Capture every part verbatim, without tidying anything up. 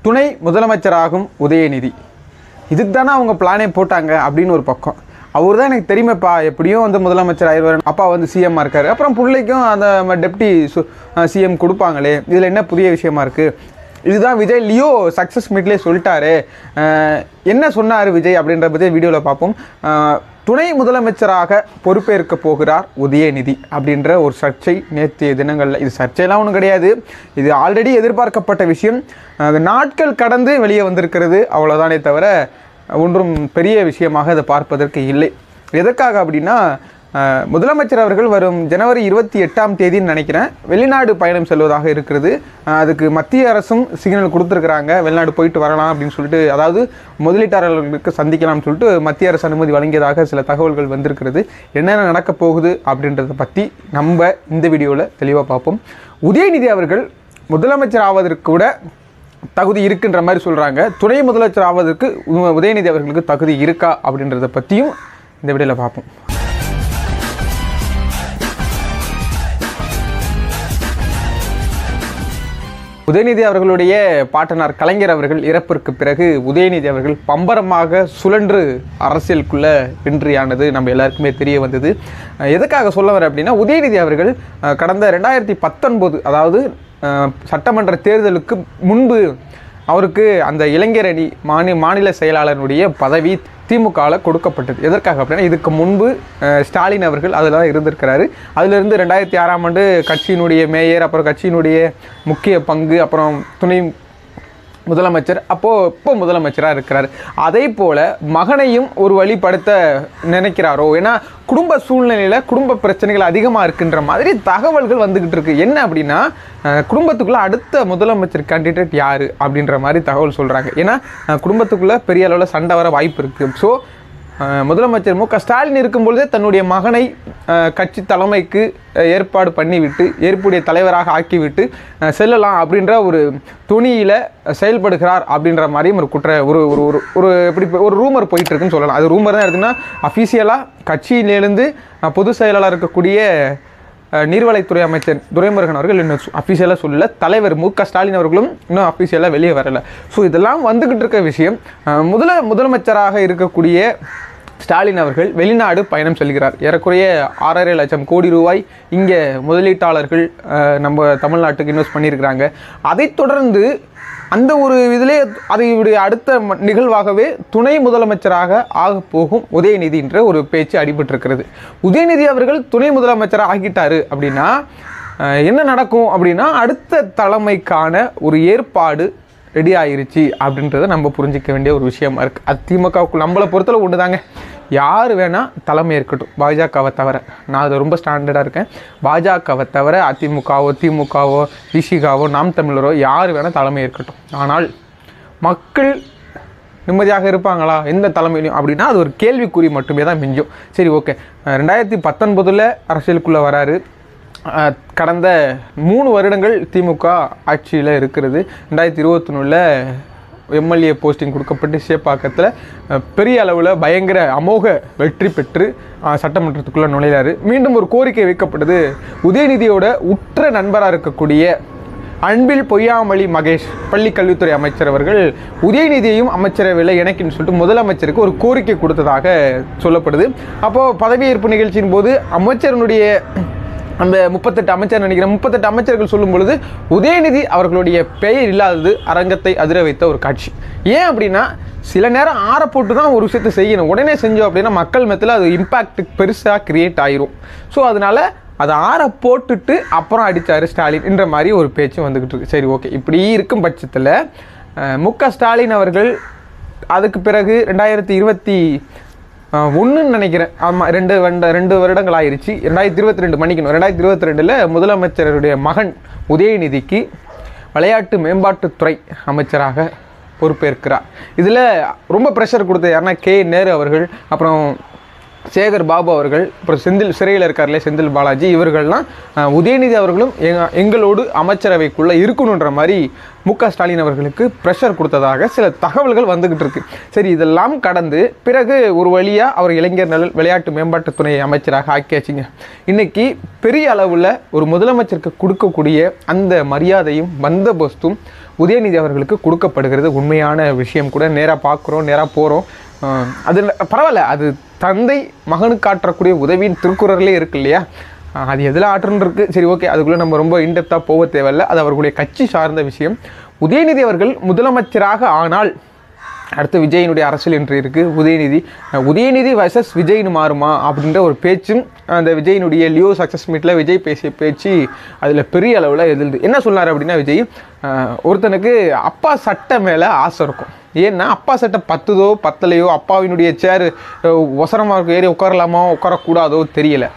துணை முதலமைச்சராகும் உதயநிதி. இதுக்கு தானே அவங்க பிளானே போட்டாங்க அப்படின்னு ஒரு பக்கம். அவர் தான் எனக்கு தெரியுமேப்பா, எப்படியும் வந்து முதலமைச்சர் ஆயிடுவார், அப்பா வந்து சிஎம்மாக இருக்கார், அப்புறம் பிள்ளைக்கும் அந்த டெப்டி சிஎம் கொடுப்பாங்களே, இதில் என்ன புதிய விஷயமா இருக்குது? இதுதான் விஜய் லியோ சக்ஸஸ் மீட்லேயே சொல்லிட்டாரு. என்ன சொன்னார் விஜய் அப்படின்ற பற்றி வீடியோவில் பார்ப்போம். துணை முதலமைச்சராக பொறுப்பேற்க போகிறார் உதயநிதி அப்படின்ற ஒரு சர்ச்சை நேற்றைய தினங்களில். இது சர்ச்சையெல்லாம் ஒன்றும் கிடையாது, இது ஆல்ரெடி எதிர்பார்க்கப்பட்ட விஷயம். நாட்கள் கடந்து வெளியே வந்திருக்கிறது, அவ்வளோதானே தவிர ஒன்றும் பெரிய விஷயமாக அதை பார்ப்பதற்கு இல்லை. எதற்காக அப்படின்னா, முதலமைச்சர் அவர்கள் வரும் ஜனவரி இருபத்தி எட்டாம் தேதின்னு நினைக்கிறேன் வெளிநாடு பயணம் செல்வதாக இருக்கிறது. அதுக்கு மத்திய அரசும் சிக்னல் கொடுத்துருக்குறாங்க, வெளிநாடு போயிட்டு வரலாம் அப்படின்னு சொல்லிட்டு, அதாவது முதலீட்டாளர்களுக்கு சந்திக்கலாம்னு சொல்லிட்டு மத்திய அரசு அனுமதி வழங்கியதாக சில தகவல்கள் வந்திருக்கிறது. என்னென்ன நடக்க போகுது அப்படின்றத பற்றி நம்ம இந்த வீடியோவில் தெளிவாக பார்ப்போம். உதயநிதி அவர்கள் முதலமைச்சர் ஆவதற்கு கூட தகுதி இருக்குன்ற மாதிரி சொல்கிறாங்க. துணை முதலமைச்சர் ஆவதற்கு உதயநிதி அவர்களுக்கு தகுதி இருக்கா அப்படின்றத பற்றியும் இந்த வீடியோவில் பார்ப்போம். உதயநிதி அவர்களுடைய பாட்டனார் கலைஞர் அவர்கள் இறப்பிற்கு பிறகு உதயநிதி அவர்கள் பம்பரமாக சுழன்று அரசியலுக்குள்ளே வென்றியானது நம்ம எல்லாருக்குமே தெரிய வந்தது. எதுக்காக சொல்ல வர அப்படின்னா, உதயநிதி அவர்கள் கடந்த ரெண்டாயிரத்தி பத்தொன்பது அதாவது சட்டமன்ற தேர்தலுக்கு முன்பு அவருக்கு அந்த இளைஞர் அணி மாநில மாநில செயலாளருடைய பதவி திமுகவில் கொடுக்கப்பட்டது. எதற்காக அப்படின்னா, இதுக்கு முன்பு ஸ்டாலின் அவர்கள் அதில் தான் இருந்திருக்கிறாரு. அதிலிருந்து ரெண்டாயிரத்தி ஆறாம் ஆண்டு கட்சியினுடைய மேயர், அப்புறம் கட்சியினுடைய முக்கிய பங்கு, அப்புறம் துணை முதலமைச்சர், அப்போது இப்போ முதலமைச்சராக இருக்கிறார். அதே போல் மகனையும் ஒரு வழிப்படுத்த நினைக்கிறாரோ, ஏன்னா குடும்ப சூழ்நிலையில் குடும்ப பிரச்சனைகள் அதிகமாக இருக்குன்ற மாதிரி தகவல்கள் வந்துக்கிட்டு இருக்குது. என்ன அப்படின்னா, குடும்பத்துக்குள்ளே அடுத்த முதலமைச்சர் கேண்டிடேட் யார் அப்படின்ற மாதிரி தகவல் சொல்கிறாங்க. ஏன்னா குடும்பத்துக்குள்ளே பெரிய அளவில் சண்டை வர வாய்ப்பு இருக்குது. ஸோ முதலமைச்சர் மு க ஸ்டாலின் இருக்கும்பொழுதே தன்னுடைய மகனை கட்சி தலைமைக்கு ஏற்பாடு பண்ணிவிட்டு, ஏற்புடைய தலைவராக ஆக்கிவிட்டு செல்லலாம் அப்படின்ற ஒரு துணியில் செயல்படுகிறார் அப்படின்ற மாதிரியும் ஒரு குற்ற ஒரு ஒரு ஒரு ஒரு எப்படி ஒரு ரூமர் போயிட்டுருக்குன்னு சொல்லலாம். அது ரூமர் தான் இருக்குன்னா, அஃபீஷியலாக கட்சியிலேருந்து பொதுச் செயலாளர் இருக்கக்கூடிய நீர்வளத்துறை அமைச்சர் துரைமுருகன் அவர்கள் இன்னும் அஃபீஷியலாக சொல்லலை, தலைவர் மு க ஸ்டாலின் அவர்களும் இன்னும் அஃபீஷியலாக வெளியே வரலை. ஸோ இதெல்லாம் வந்துக்கிட்டு இருக்க விஷயம். முதல முதலமைச்சராக இருக்கக்கூடிய ஸ்டாலின் அவர்கள் வெளிநாடு பயணம் செல்கிறார். ஏறக்குறைய ஆறரை லட்சம் கோடி ரூபாய் இங்கே முதலீட்டாளர்கள் நம்ம தமிழ்நாட்டுக்கு இன்வெஸ்ட் பண்ணியிருக்கிறாங்க. அதைத் தொடர்ந்து அந்த ஒரு இதிலே அதையுடைய அடுத்த நிகழ்வாகவே துணை முதலமைச்சராக ஆக போகும் உதயநிதி என்ற ஒரு பேச்சு அடிபட்டிருக்கிறது. உதயநிதி அவர்கள் துணை முதலமைச்சராக ஆகிட்டாரு அப்படின்னா என்ன நடக்கும் அப்படின்னா, அடுத்த தலைமைக்கான ஒரு ஏற்பாடு ரெடி ஆயிருச்சு அப்படின்றத நம்ம புரிஞ்சிக்க வேண்டிய ஒரு விஷயமா இருக்குது. அது திமுகவுக்கு நம்மளை பொறுத்தளவு ஒன்று தாங்க, யார் வேணால் தலைமை இருக்கட்டும், பாஜகவை தவிர. நான் அதை ரொம்ப ஸ்டாண்டர்டாக இருக்கேன். பாஜகவை தவிர அதிமுகவோ திமுகவோ விசிகாவோ நாம் தமிழரோ யார் வேணால் தலைமை இருக்கட்டும். ஆனால் மக்கள் நிம்மதியாக இருப்பாங்களா எந்த தலைமையிலையும் அப்படின்னா அது ஒரு கேள்விக்குறி மட்டுமே தான் மிஞ்சும். சரி, ஓகே, ரெண்டாயிரத்தி பத்தொன்பதில் அரசியலுக்குள்ளே வராரு. கடந்த மூணு வருடங்கள் திமுக ஆட்சியில் இருக்கிறது. ரெண்டாயிரத்தி இருபத்தி ஒன்றில் எம்எல்ஏ போஸ்டிங் கொடுக்கப்பட்டு சேப்பாக்கத்தில் பெரிய அளவில் பயங்கர அமோக வெற்றி பெற்று சட்டமன்றத்துக்குள்ளே நுழைகிறாரு. மீண்டும் ஒரு கோரிக்கை வைக்கப்பட்டது. உதயநிதியோட உற்ற நண்பராக இருக்கக்கூடிய அன்பில் பொய்யாமொழி மகேஷ் பள்ளி கல்வித்துறை அமைச்சர் அவர்கள் உதயநிதியையும் அமைச்சரவையில் இணைக்குன்னு சொல்லிட்டு முதலமைச்சருக்கு ஒரு கோரிக்கை கொடுத்ததாக சொல்லப்படுது. அப்போது பதவியேற்பு நிகழ்ச்சியின் போது அமைச்சருடைய அந்த முப்பத்தெட்டு அமைச்சர் நினைக்கிறேன் முப்பத்தெட்டு அமைச்சர்கள் சொல்லும் பொழுது உதயநிதி அவர்களுடைய பெயர் இல்லாதது அரங்கத்தை அதிர வைத்த ஒரு காட்சி. ஏன் அப்படின்னா, சில நேரம் ஆற போட்டு தான் ஒரு விஷயத்தை செய்யணும். உடனே செஞ்சோம் அப்படின்னா மக்கள் மத்தியில் அது இம்பேக்ட் பெருசாக கிரியேட் ஆயிரும். ஸோ அதனால் அதை ஆற போட்டுட்டு அப்புறம் அடித்தார் ஸ்டாலின் என்ற மாதிரி ஒரு பேச்சு வந்துக்கிட்டு இருக்கு. சரி, ஓகே, இப்படி இருக்கும் பட்சத்தில் மு க ஸ்டாலின் அவர்கள் அதுக்கு பிறகு ரெண்டாயிரத்தி இருபத்தி ஒன்றுன்னு நினைக்கிறேன், ஆமாம், ரெண்டு ரெண்டு ரெண்டு வருடங்கள் ஆயிடுச்சு. ரெண்டாயிரத்தி இருபத்தி ரெண்டு மன்னிக்கணும் ரெண்டாயிரத்தி இருபத்தி ரெண்டில் முதலமைச்சருடைய மகன் உதயநிதிக்கு விளையாட்டு மேம்பாட்டுத்துறை அமைச்சராக பொறுப்பேற்கிறார். இதில் ரொம்ப ப்ரெஷர் கொடுத்த யாருன்னா கே நேரு அவர்கள், அப்புறம் சேகர் பாபு அவர்கள், அப்புறம் செந்தில் சிறையில் இருக்கார்லே செந்தில் பாலாஜி, இவர்கள்லாம் உதயநிதி அவர்களும் எங்களோடு அமைச்சரவைக்குள்ளே இருக்கணுன்ற மாதிரி மு க ஸ்டாலின் அவர்களுக்கு ப்ரெஷர் கொடுத்ததாக சில தகவல்கள் வந்துக்கிட்டு இருக்கு. சரி, இதெல்லாம் கடந்து பிறகு ஒரு வழியாக அவர் இளைஞர் நலன் விளையாட்டு மேம்பாட்டுத்துறை அமைச்சராக ஆக்கியாச்சுங்க. இன்றைக்கி பெரிய அளவில் ஒரு முதலமைச்சருக்கு கொடுக்கக்கூடிய அந்த மரியாதையும் பந்தோபஸ்தும் உதயநிதி அவர்களுக்கு கொடுக்கப்படுகிறது. உண்மையான விஷயம் கூட. நேராக பார்க்குறோம், நேராக போகிறோம். அது பரவாயில்ல, அது தந்தை மகனுக்கு ஆற்றக்கூடிய உதவியின் திருக்குறளே இருக்கு இல்லையா? அது எதில் ஆற்றுன்னு இருக்குது. சரி, ஓகே, அதுக்குள்ளே நம்ம ரொம்ப இன்டெப்த்தாக போக தேவையில்லை. அது அவர்களுடைய கட்சி சார்ந்த விஷயம். உதயநிதி அவர்கள் முதலமைச்சராக ஆனால் அடுத்து விஜயினுடைய அரசியல் என்று இருக்குது. உதயநிதி உதயநிதி வர்சஸ் விஜய்னு மாறுமா அப்படின்ற ஒரு பேச்சும் அந்த விஜயினுடைய லியோ சக்ஸஸ் மீட்டில் விஜய் பேசிய பேச்சு அதில் பெரிய அளவில் எதிர்ந்து என்ன சொன்னார் அப்படின்னா, விஜய் ஒருத்தனுக்கு அப்பா சட்டை மேலே ஆசை இருக்கும். ஏன்னா அப்பா சட்டை பத்துதோ பத்தலையோ, அப்பாவினுடைய சேர் ஒசரமாக ஏறி உட்காரலாமா உட்காரக்கூடாதோ தெரியலை.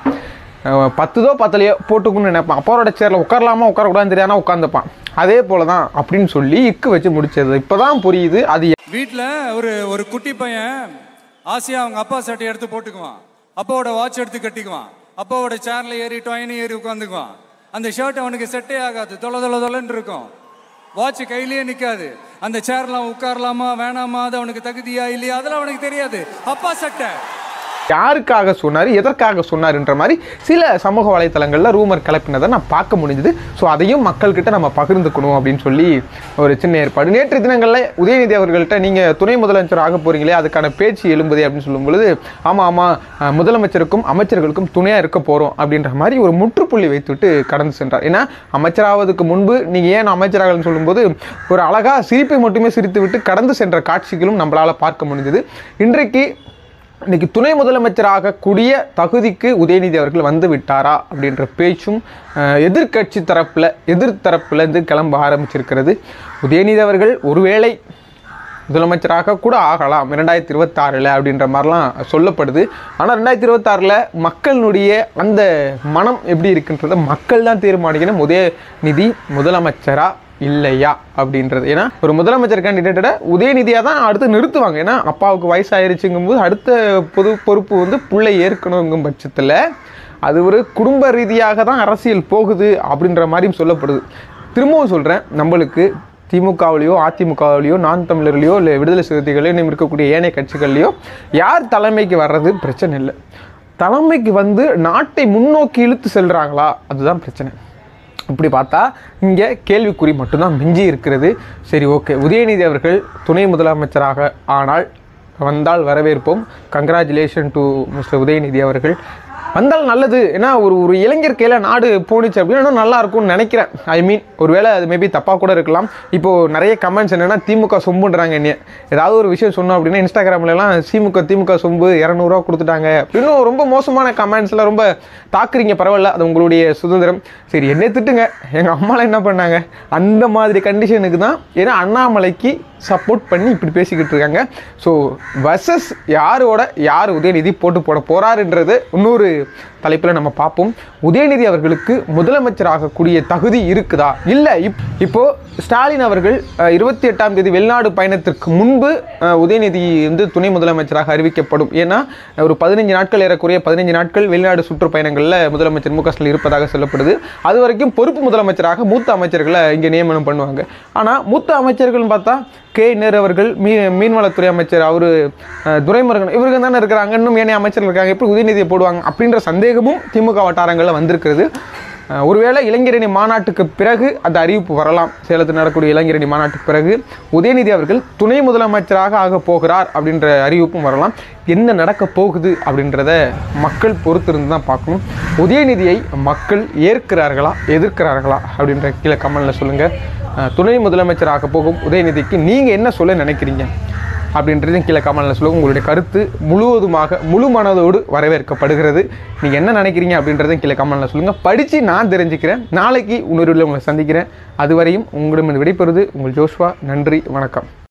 பத்துதோ பத்தலையோ போட்டுக்குன்னு நினைப்பான். அப்பாவோட சேரில் உட்காரலாமா உட்காரக்கூடாதுன்னு தெரியாமல் உட்காந்துப்பான். அதே போல தான் அப்படின்னு சொல்லி இக்கு வச்சு முடிச்சது. இப்போ தான் புரியுது. அது வீட்டில் ஒரு ஒரு குட்டி பையன் ஆசையாக அவங்க அப்பா சட்டை எடுத்து போட்டுக்குவான். அப்பாவோட வாட்ச் எடுத்து கட்டிக்குவான். அப்பாவோட சேரில் ஏறி டொயினு ஏறி உட்காந்துக்குவான். அந்த ஷர்ட் அவனுக்கு செட்டே ஆகாது. தொலை தொலை தொலைன்னு இருக்கும். வாட்ச் கையிலேயே நிற்காது. அந்த சேர்லாம் உட்காரலாமா வேணாமா, அது அவனுக்கு தகுதியா இல்லையா, அதெல்லாம் அவனுக்கு தெரியாது. அப்பா சட்டை யாருக்காக சொன்னார், எதற்காக சொன்னார்ன்ற மாதிரி சில சமூக வலைத்தளங்களில் ரூமர் கிளப்பினதை நான் பார்க்க முடிஞ்சுது. ஸோ அதையும் மக்கள்கிட்ட நம்ம பகிர்ந்துக்கணும் அப்படின்னு சொல்லி ஒரு சின்ன ஏற்பாடு. நேற்று தினங்களில் உதயநிதி அவர்கள்ட்ட நீங்கள் துணை முதலமைச்சர் ஆக போகிறீங்களே, அதுக்கான பேச்சு எழும்புதே அப்படின்னு சொல்லும் பொழுது, ஆமாம் ஆமாம் முதலமைச்சருக்கும் அமைச்சர்களுக்கும் துணையாக இருக்க போகிறோம் அப்படின்ற மாதிரி ஒரு முற்றுப்புள்ளி வைத்துவிட்டு கடந்து சென்றார். ஏன்னா அமைச்சராவதுக்கு முன்பு நீங்கள் ஏன் அமைச்சராகன்னு சொல்லும்போது ஒரு அழகாக சிரிப்பை மட்டுமே சிரித்து விட்டு கடந்து சென்ற காட்சிகளும் நம்மளால் பார்க்க முடிஞ்சது. இன்றைக்கு இன்னைக்கு துணை முதலமைச்சராக கூடிய தகுதிக்கு உதயநிதி அவர்கள் வந்து விட்டாரா அப்படின்ற பேச்சும் எதிர்கட்சி தரப்பில் எதிர்த்தரப்புலேருந்து கிளம்ப ஆரம்பிச்சிருக்கிறது. உதயநிதி அவர்கள் ஒருவேளை முதலமைச்சராக கூட ஆகலாம் இரண்டாயிரத்தி இருபத்தாறில் அப்படின்ற மாதிரிலாம் சொல்லப்படுது. ஆனால் ரெண்டாயிரத்தி இருபத்தாறில் மக்களுடைய அந்த மனம் எப்படி இருக்குன்றதை மக்கள் தான் தீர்மானிக்கணும். உதயநிதி முதலமைச்சரா இல்லையா அப்படின்றது. ஏன்னா ஒரு முதலமைச்சர் கேண்டிடேட்டை உதயநிதியாக தான் அடுத்து நிறுத்துவாங்க. ஏன்னா அப்பாவுக்கு வயசாயிருச்சுங்கும் போது அடுத்த பொது பொறுப்பு வந்து பிள்ளை ஏற்கணுங்கும் பட்சத்தில் அது ஒரு குடும்ப ரீதியாக தான் அரசியல் போகுது அப்படின்ற மாதிரியும் சொல்லப்படுது. திரும்பவும் சொல்கிறேன், நம்மளுக்கு திமுகவிலையோ அதிமுகவிலையோ நான் தமிழர்லையோ இல்லை விடுதலை சிறுத்தைகளையோ இன்னும் இருக்கக்கூடிய ஏனைய கட்சிகள்லையோ யார் தலைமைக்கு வர்றது பிரச்சனை இல்லை. தலைமைக்கு வந்து நாட்டை முன்னோக்கி இழுத்து செல்கிறாங்களா, அதுதான் பிரச்சனை. இப்படி பார்த்தா இங்கே கேள்விக்குறி மட்டும்தான் மிஞ்சி இருக்கிறது. சரி, ஓகே, உதயநிதி அவர்கள் துணை முதலமைச்சராக ஆனால் வந்தால் வரவேற்போம். கங்க்ராச்சுலேஷன் டு மிஸ்டர் உதயநிதி அவர்கள். வந்தால் நல்லது. ஏன்னா ஒரு ஒரு இளைஞர் கையில் நாடு போணுச்சு அப்படின்னா நல்லா இருக்கும்னு நினைக்கிறேன். ஐ மீன் ஒருவேளை அது மேபி தப்பாக கூட இருக்கலாம். இப்போது நிறைய கமெண்ட்ஸ் என்னென்னா திமுக சொம்புன்றாங்க. என்ன ஏதாவது ஒரு விஷயம் சொன்னோம் அப்படின்னா இன்ஸ்டாகிராம்லலாம் திமுக திமுக சொம்பு இரநூறுவா கொடுத்துட்டாங்க இன்னும் ரொம்ப மோசமான கமெண்ட்ஸ்லாம் ரொம்ப தாக்குறீங்க. பரவாயில்ல, அது உங்களுடைய சுதந்திரம். சரி, என்ன திட்டுங்க, எங்கள் அம்மாலாம் என்ன பண்ணாங்க அந்த மாதிரி கண்டிஷனுக்கு தான். ஏன்னா அண்ணாமலைக்கு சப்போர்ட் பண்ணி இப்படி பேசிக்கிட்டு இருக்காங்க. ஸோ வர்சஸ் யாரோட யார் உதயநிதி போட்டு போட போகிறாருன்றது இன்னொரு தலைப்பில் நம்ம பார்ப்போம். உதயநிதி அவர்களுக்கு முதலமைச்சராகக்கூடிய தகுதி இருக்குதா இல்லை? இப் இப்போது ஸ்டாலின் அவர்கள் இருபத்தி எட்டாம் தேதி வெளிநாடு பயணத்திற்கு முன்பு உதயநிதி வந்து துணை முதலமைச்சராக அறிவிக்கப்படும். ஏன்னா ஒரு பதினைஞ்சு நாட்கள் ஏறக்குறைய பதினைஞ்சு நாட்கள் வெளிநாடு சுற்றுப்பயணங்களில் முதலமைச்சர் மு க ஸ்டாலின் இருப்பதாக சொல்லப்படுது. அது வரைக்கும் பொறுப்பு முதலமைச்சராக மூத்த அமைச்சர்களை இங்கே நியமனம் பண்ணுவாங்க. ஆனால் மூத்த அமைச்சர்கள்னு பார்த்தா கே நேரு அவர்கள், மீ மீன்வளத்துறை அமைச்சர் அவர், துரைமுருகன், இவருக்கு தானே இருக்கிறாங்க. இன்னும் ஏனைய அமைச்சர்கள் இருக்காங்க. எப்படி உதயநிதியை போடுவாங்க அப்படின்ற சந்தேகமும் திமுக வட்டாரங்களில் வந்திருக்கிறது. ஒருவேளை இளைஞரணி மாநாட்டுக்கு பிறகு அந்த அறிவிப்பு வரலாம். சேலத்தில் நடக்கக்கூடிய இளைஞரணி மாநாட்டுக்கு பிறகு உதயநிதி அவர்கள் துணை முதலமைச்சராக ஆக போகிறார் அப்படின்ற அறிவிப்பும் வரலாம். என்ன நடக்க போகுது அப்படின்றத மக்கள் பொறுத்திருந்து தான் பார்க்கணும். உதயநிதியை மக்கள் ஏற்கிறார்களா எதிர்க்கிறார்களா அப்படின்ற கீழே கமெண்ட்ல சொல்லுங்கள். துணை முதலமைச்சராக போகும் உதயநிதிக்கு நீங்கள் என்ன சொல்ல நினைக்கிறீங்க அப்படின்றதையும் கீழே கமெண்ட்ல சொல்லுங்கள். உங்களுடைய கருத்து முழுவதுமாக முழு மனதோடு வரவேற்கப்படுகிறது. நீங்கள் என்ன நினைக்கிறீங்க அப்படின்றதையும் கீழே கமெண்ட்ல சொல்லுங்கள். படித்து நான் தெரிஞ்சுக்கிறேன். நாளைக்கு இன்னொரு உங்களை சந்திக்கிறேன். அதுவரையும் உங்களிடம் விடைபெறுவது உங்கள் ஜோஷ்வா. நன்றி, வணக்கம்.